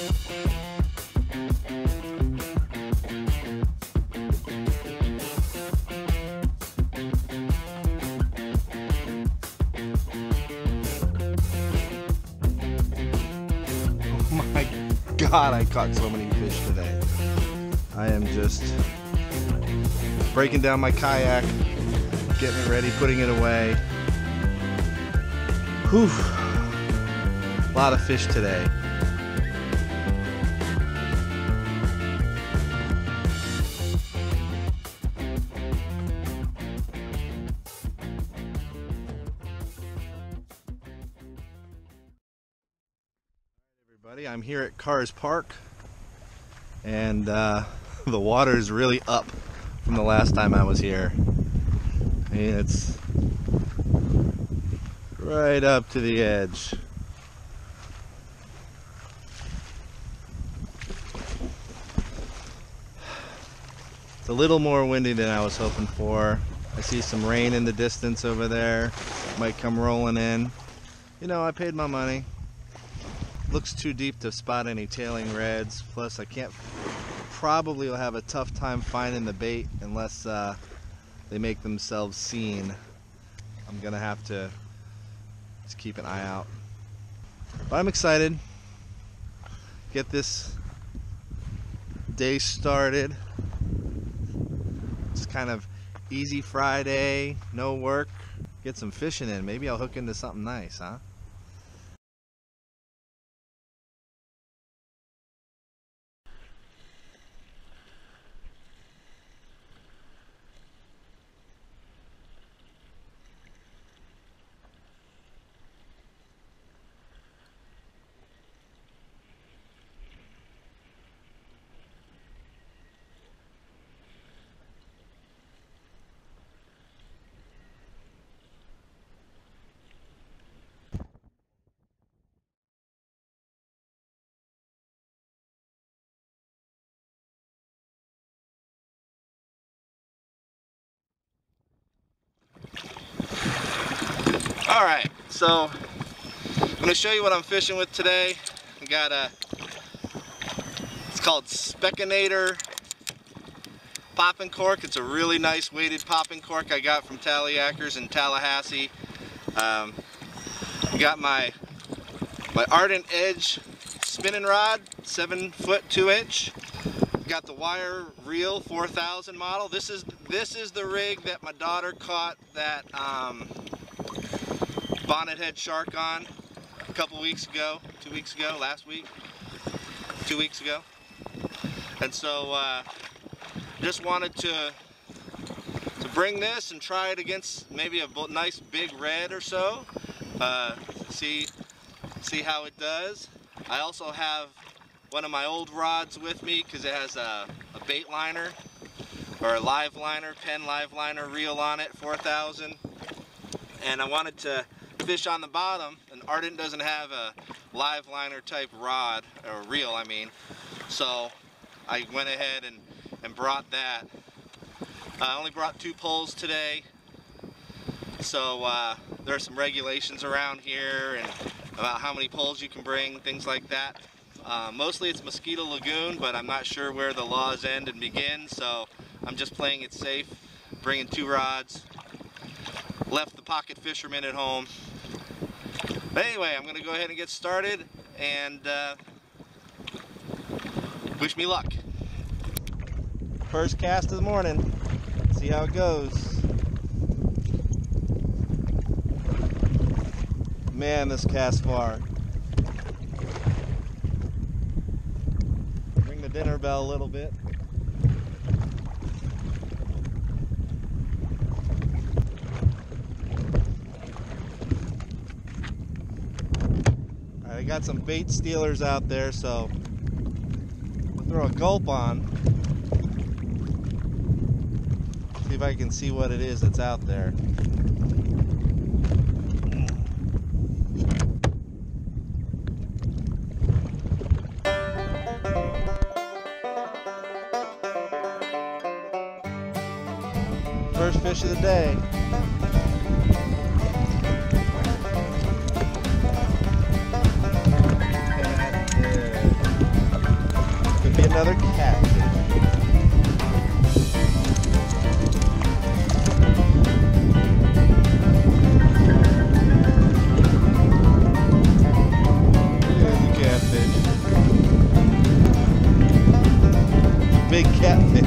God, I caught so many fish today. I am just breaking down my kayak, getting it ready, putting it away. Whew. A lot of fish today. I'm here at Cars Park, and the water is really up from the last time I was here. I mean, it's right up to the edge. It's a little more windy than I was hoping for. I see some rain in the distance over there. Might come rolling in. You know, I paid my money. Looks too deep to spot any tailing reds. Plus, I probably will have a tough time finding the bait unless they make themselves seen. I'm gonna have to just keep an eye out. But I'm excited. Get this day started. It's kind of easy Friday, no work. Get some fishing in. Maybe I'll hook into something nice, huh? Alright, so I'm going to show you what I'm fishing with today. I got it's called Speckinator popping cork. It's a really nice weighted popping cork I got from Tallyacres in Tallahassee. I got my Ardent Edge spinning rod, 7-foot 2-inch. Got the wire reel 4000 model. This is the rig that my daughter caught that bonnet head shark on a couple weeks ago, 2 weeks ago, last week, 2 weeks ago. And so just wanted to bring this and try it against maybe a nice big red or so. See how it does. I also have one of my old rods with me because it has a bait liner or a live liner, Penn live liner reel on it, 4000. And I wanted to fish on the bottom, and Ardent doesn't have a live liner type rod, or reel I mean. So I went ahead and brought that. I only brought 2 poles today. So there are some regulations around here and about how many poles you can bring, things like that. Mostly it's Mosquito Lagoon, but I'm not sure where the laws end and begin, so I'm just playing it safe, bringing 2 rods. Left the pocket fisherman at home. But anyway, I'm going to go ahead and get started, and wish me luck. First cast of the morning. See how it goes. Man, this cast far. Ring the dinner bell a little bit. I got some bait stealers out there, so I'll throw a gulp on. See if I can see what it is that's out there. First fish of the day. another catfish. There's a catfish. Big catfish.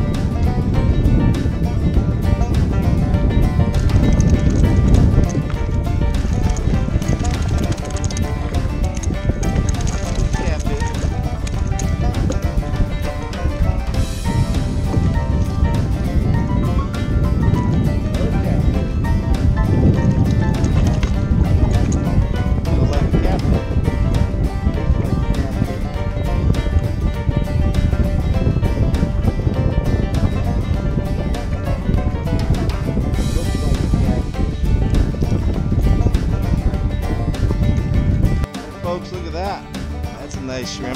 Folks, look at that. That's a nice shrimp.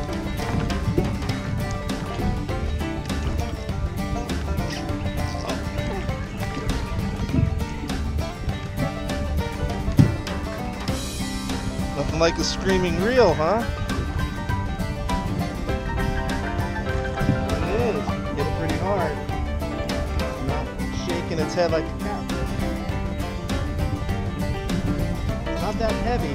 Nothing like a screaming reel, huh? It is. Hit it pretty hard. Not shaking its head like a catfish. Not that heavy.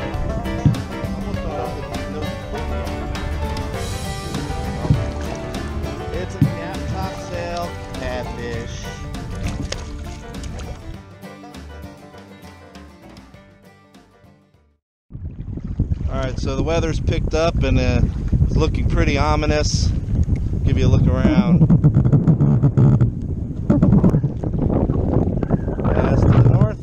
It's a cap topsail catfish. Alright, so the weather's picked up and it's looking pretty ominous. Give you a look around. That's to the north.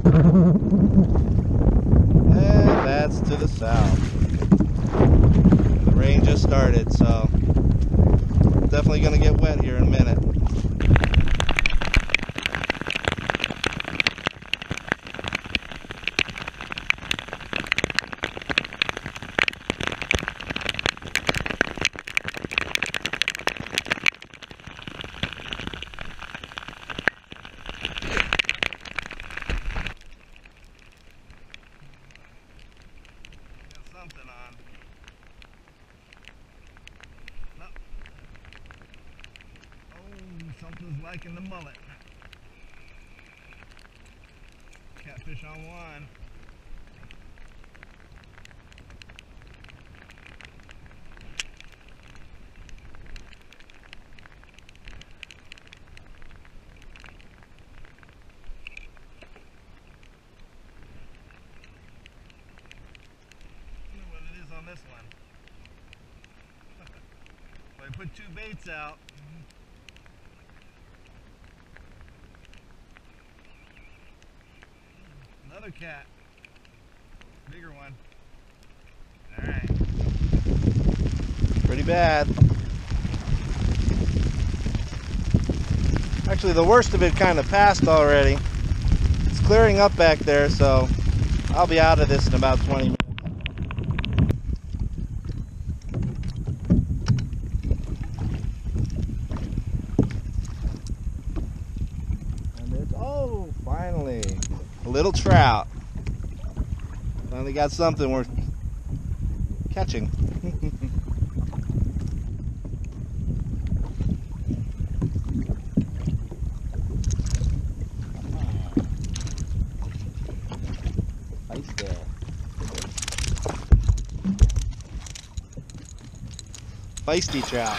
And that's to the south. The rain just started, so definitely going to get wet here in a minute. Something on. No. Oh, something's liking the mullet. Catfish on one. On this one. So I put two baits out. Another cat. Bigger one. Alright. Pretty bad. Actually, the worst of it kind of passed already. It's clearing up back there, so I'll be out of this in about 20 minutes. Oh, finally, a little trout. Finally got something worth catching. Feisty trout.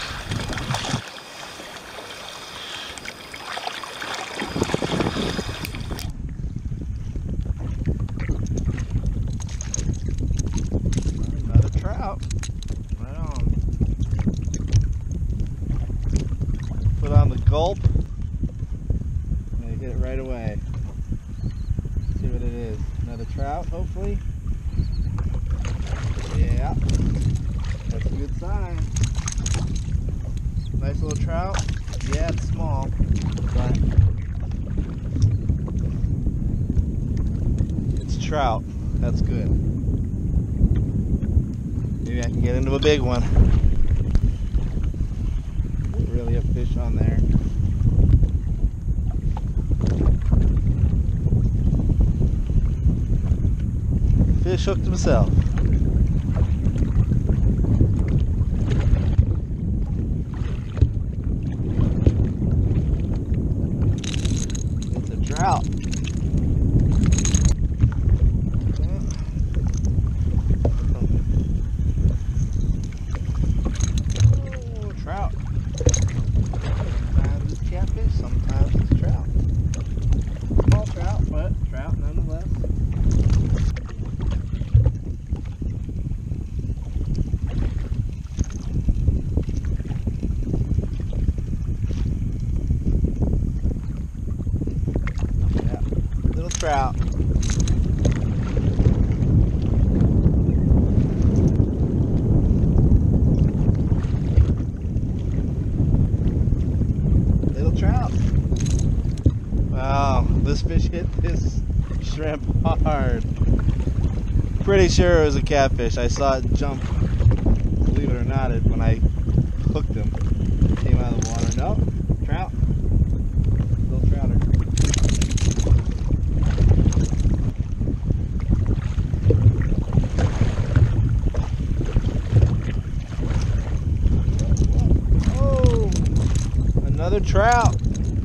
Right on. Put on the gulp and hit it right away. See what it is. Another trout, hopefully. Yeah, that's a good sign. Nice little trout. Yeah, it's small, but it's trout. That's good. Maybe I can get into a big one. Really a fish on there. Fish hooked himself. trout. Little trout. Wow, this fish hit this shrimp hard. Pretty sure it was a catfish. I saw it jump, believe it or not, when I hooked him. Came out of the water. No, trout. Little trouter. Oh, another trout.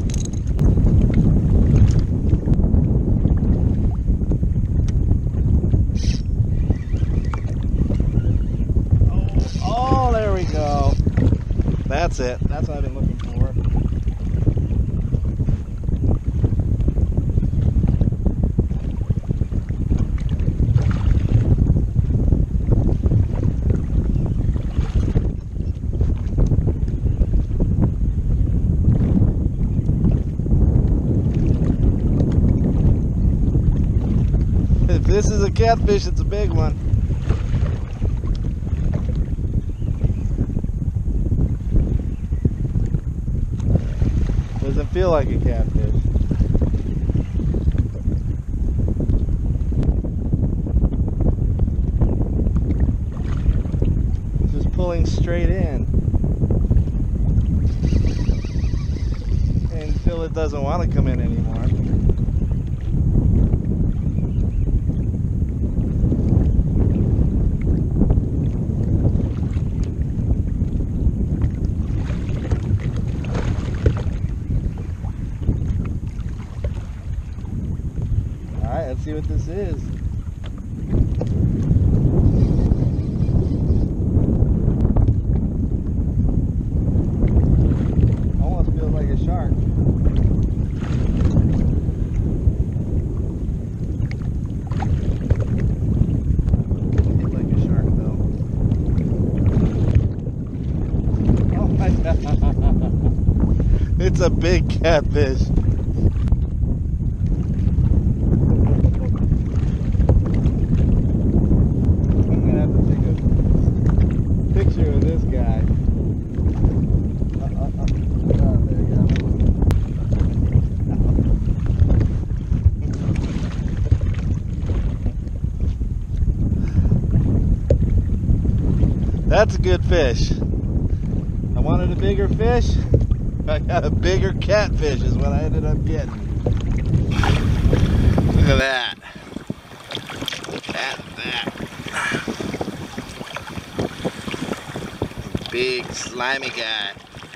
Oh, there we go. That's it. That's what I've been looking for. If this is a catfish, it's a big one. Doesn't feel like a catfish. It's just pulling straight in until it doesn't want to come in anymore. Alright, let's see what this is. Almost feels like a shark. It's like a shark though. Oh my god. It's a big catfish. Picture of this guy. Oh, there you go. That's a good fish. I wanted a bigger fish. I got a bigger catfish is what I ended up getting. Look at that. Look at that. Big slimy guy.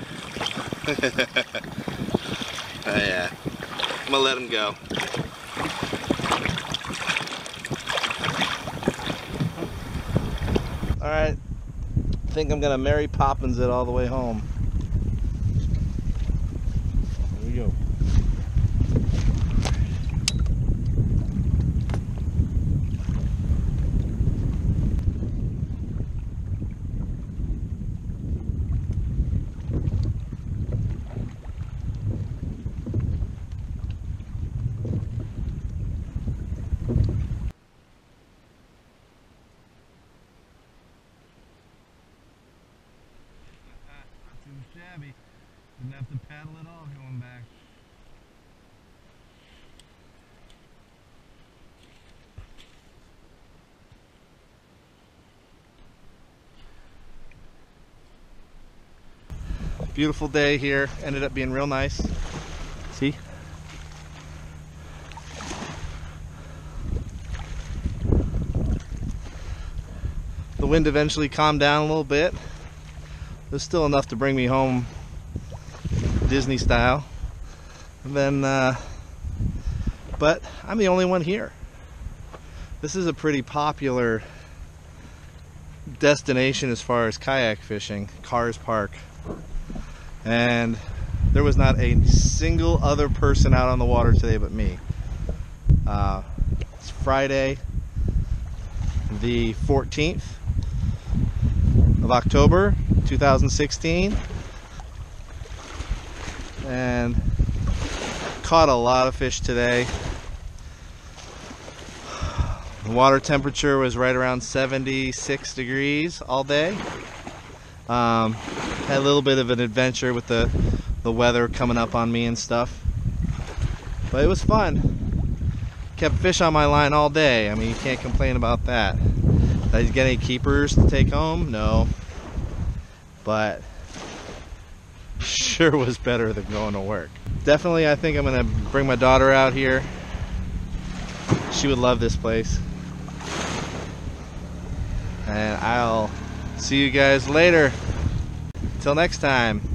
Oh yeah. I'm gonna let him go. Alright. I think I'm gonna Mary Poppins it all the way home. Here we go. Shabby. Didn't have to paddle at all going back. Beautiful day here. Ended up being real nice. See? The wind eventually calmed down a little bit. There's still enough to bring me home Disney style. And then, but I'm the only one here. This is a pretty popular destination as far as kayak fishing, Cars Park. And there was not a single other person out on the water today but me. It's Friday, the 14th of October 2016, and caught a lot of fish today. The water temperature was right around 76 degrees all day. Had a little bit of an adventure with the weather coming up on me and stuff. But it was fun. Kept fish on my line all day. I mean, you can't complain about that. Did I get any keepers to take home? No. But sure was better than going to work. Definitely, I think I'm gonna bring my daughter out here. She would love this place. And I'll see you guys later. Till next time.